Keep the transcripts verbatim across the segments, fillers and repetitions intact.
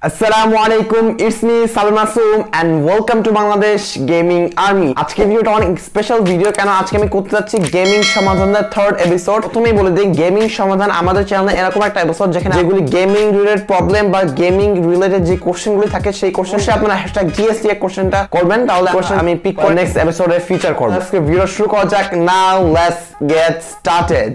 আসসালামু আলাইকুম, it's me Salman Masum and welcome to Bangladesh gaming army. আজকে ভিডিওটা অনেক স্পেশাল ভিডিও, কেন আজকে আমি করতে যাচ্ছি গেমিং সমাধানের থার্ড এপিসোড। প্রথমেই বলে দিই, গেমিং সমাধান আমাদের চ্যানেলে এরকম একটা এপিসোড যেখানে যেগুলি গেমিং রিলেটেড প্রবলেম বা গেমিং রিলেটেড যে কোশ্চেনগুলি থাকে সেই কোশ্চেনটা আপনারা হ্যাশট্যাগ জিএস দিয়ে কোশ্চেনটা করবেন, তাহলে কোশ্চেন আমি পিক করে নেক্সট এপিসোডে ফিচার করব। আজকে ভিডিও শুরু করা যাক। Now let's get started.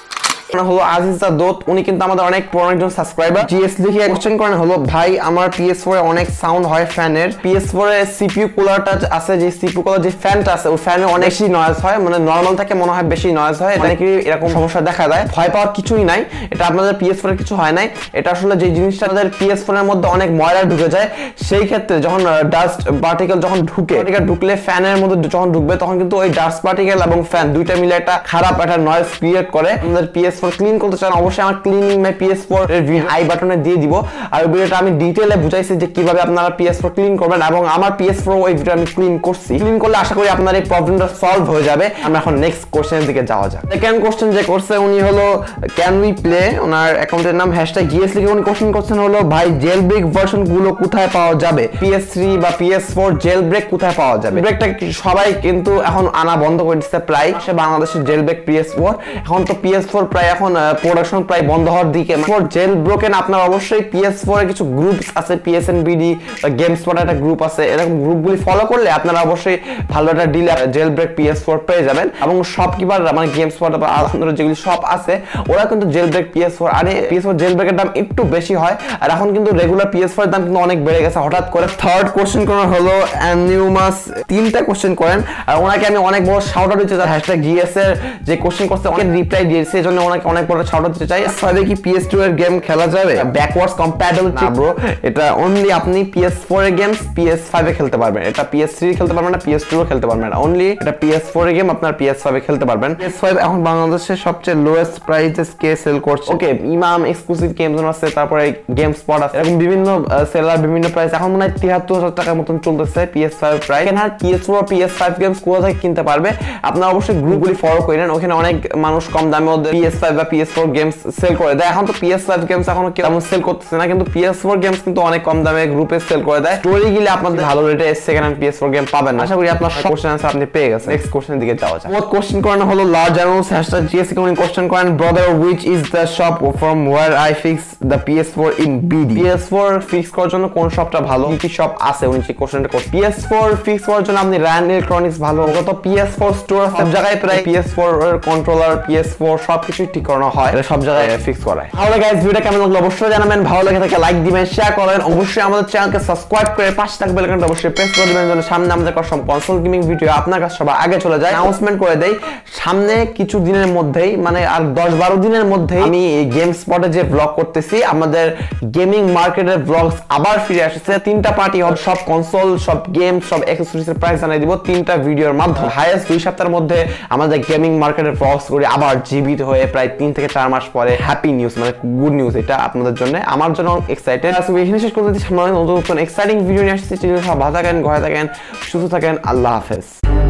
হলো আজিজা দোত, উনি কিন্তু আমাদের অনেক পুরনো একজন সাবস্ক্রাইবার। জিএস লিখে কোশ্চেন করেন হলো, ভাই আমার পি এস ফোর এ অনেক সাউন্ড হয় ফ্যানের। পি এস ফোর এ সিপিইউ কুলারটা আছে, যে সিপিইউ কুলার যে ফ্যানটা আছে ওই ফ্যানে অনেক বেশি নয়েজ হয়, মানে নরমাল থেকে মনে হয় বেশি নয়েজ হয়। অনেকেরই এরকম সমস্যা দেখা দেয়। ভয় পাওয়ার কিছুই নাই, এটা আপনাদের পি এস ফোর এর কিছু হয় নাই। এটা আসলে যে জিনিসটা আমাদের পি এস ফোর এর মধ্যে অনেক ময়লা ঢুকে যায়, সেই ক্ষেত্রে যখন ডাস্ট পার্টিকেল যখন ঢুকে ঢুকলে ফ্যানের মধ্যে যখন ঢুকবে তখন কিন্তু ওই ডাস্ট পার্টিকেল এবং ফ্যান দুইটা মিলে একটা খারাপ একটা নয়েজ ক্রিয়েট করে। আমাদের পি এস ফোর ক্লিন করতে চান অবশ্যই আমার cleaning my P S four এর আই বাটনে দিয়ে দিব, আর ভিডিওটা আমি ডিটেইলে বুঝাইছি যে কিভাবে আপনারা পি এস ফোর ক্লিন করবেন, এবং আমার পি এস ফোর ওই ভিডিও আমি ক্লিন করছি। ক্লিন করলে আশা করি আপনার এই প্রবলেমটা সলভ হয়ে যাবে। আমরা এখন নেক্সট কোশ্চেনের দিকে যাওয়া যাক। সেকেন্ড কোশ্চেন যে করছে উনি হলো ক্যান উই প্লে, ওনার অ্যাকাউন্টের নাম হ্যাশট্যাগ জিএস লিখে উনি কোশ্চেন করছেন হলো, ভাই জেল ব্রেক ভার্সন গুলো কোথায় পাওয়া যাবে? পি এস থ্রি বা P S four jailbreak কোথায় পাওয়া যাবে? ব্রেকটা সবাই কিন্তু এখন আনা বন্ধ করে দিচ্ছে প্রায়, সে বাংলাদেশের jailbreak P S four. এখন তো পি এস ফোর প্রায় এখন প্রোডাকশন প্রায় বন্ধ হওয়ার দিকে। ফর জেল ব্রোকেন আপনার অবশ্যই পি এস ফোর এর কিছু গ্রুপ আছে, P S N B D বা গেমস্পট একটা গ্রুপ আছে, এরকম গ্রুপগুলি ফলো করলে আপনারা অবশ্যই ভালো একটা deal jailbreak P S four পেয়ে যাবেন। এবং শপকিপার মানে গেমস্পট বা আলাদা যেগুলি শপ আছে ওরা কিন্তু jailbreak P S four আনে। পি এস ফোর জেল ব্রেকের দাম একটু বেশি হয়, আর এখন কিন্তু রেগুলার পি এস ফোর এর দাম কিন্তু অনেক বেড়ে গেছে হঠাৎ করে। থার্ড কোশ্চেন করা হলো অ্যানিউমাস, তিনটা কোশ্চেন করেন, আর ওনাকে আমি অনেক বড় শাউট আউট দিতে চাই। হ্যাশট্যাগ জিএস এর যে কোশ্চেন করতে অনেক রিপ্লাই দিয়েছে, এজন্য ওনাকে অনেক বড় শাউট আউট দিতে চাই। ফাইভে কি পি এস টু এর গেম খেলা যাবে? ব্যাকওয়ার্ডস কম্প্যাটিবিলিটি ব্রো, এটা অনলি আপনি পি এস ফোর এর গেমস পি এস ফাইভ এ খেলতে পারবেন, এটা পি এস থ্রি খেলতে পারবেন না, পি এস টু এ খেলতে পারবেন না। অনলি এটা পি এস ফোর এর গেম আপনার পি এস ফাইভ এ খেলতে পারবেন। পি এস ফাইভ এখন বাংলাদেশের সবচেয়ে লোয়েস্ট প্রাইসে কে সেল করছে। ওকে, ইমাম এক্সক্লুসিভ গেম জোন আছে, তারপরে গেম স্পট আছে, এরকম বিভিন্ন সেলার বিভিন্ন প্রাইস। এখন মনে হয় তিয়াত্তর হাজার টাকার মতন চলতেছে পি এস ফাইভ প্রাইস। এখানে P S four P S five games কোথা থেকে কিনতে পারবে? আপনারা অবশ্যই গ্রুপগুলি ফলো করেন, ওখানে অনেক মানুষ কম দামে পি এস ফাইভ বা P S four games sell করে দেয়। এখন তো পি এস ফাইভ গেমস এখনো কেমন সেল করতেছে না, কিন্তু পি এস ফোর গেমস কিন্তু অনেক কম দামে গ্রুপে সেল করে দেয়। স্টোরি গিলে আপনাদের ভালো রেটে second hand P S four game পাবেন না। আশা করি আপনার কোশ্চেন আনসার আপনি পেয়ে গেছেন। নেক্সট কোশ্চেনের দিকে যাওয়া যাক। ফোর্থ কোশ্চেন করেন হলো লার্জ অ্যামাউন্টস হ্যাশট্যাগ জিএস কোন কোশ্চেন করেন, brother which is the shop from where I fix the P S four in BD? P S four fix করার জন্য কোন শপটা ভালো, কি কি শপ আছে উনি যে কোশ্চেনটা করছেন। পি এস ফোর ফিক্স করার জন্য আপনি র্যান্ড ইলেকট্রনিক্স ভালো, কত পি এস ফোর স্টোর সব জায়গায় প্রায় পি এস ফোর এর কন্ট্রোলার পি এস ফোর সবকিছু ঠিক করানো হয়, এটা সব জায়গায় ফিক্স করায়। তাহলে গাইস ভিডিওটা কেমন লাগলো অবশ্যই জানাবেন, ভালো লাগে থাকে লাইক দিবেন, শেয়ার করবেন, অবশ্যই আমাদের চ্যানেলকে সাবস্ক্রাইব করে পাশে থাকা বেল আইকনটা অবশ্যই প্রেস করে দিবেন, যেন সামনে আমাদের সব কনসোল গেমিং ভিডিও আপনার কাছে সবার আগে চলে যায়। অ্যানাউন্সমেন্ট করে দেই, সামনে কিছু দিনের মধ্যেই মানে আর দশ বারো দিনের মধ্যেই আমি এই গেম স্পটে যে ব্লগ করতেছি, আমাদের গেমিং মার্কেটের ব্লগস আবার ফিরে আসছে। তিনটা পার্টি হবে, সব কনসোল সব গেম সব অ্যাক্সেসরিজের প্রাইস জানাই দিব তিনটা ভিডিওর মাধ্যমে। হাইয়েস্ট দুই সপ্তাহের মধ্যে আমাদের গেমিং মার্কেটের ব্লগস করে আবার জীবিত হয়ে প্রায় তিন থেকে চার মাস পরে হ্যাপি নিউজ মানে গুড নিউজ, এটা আপনাদের জন্য আমার জন্য এক্সাইটেড। আজকে এখানে শেষ করতে দিচ্ছি, সামনে নতুন নতুন এক্সাইটিং ভিডিও নিয়ে আসছি। সব ভালো থাকেন, ঘরে থাকেন, সুস্থ থাকেন, আল্লাহ হাফেজ।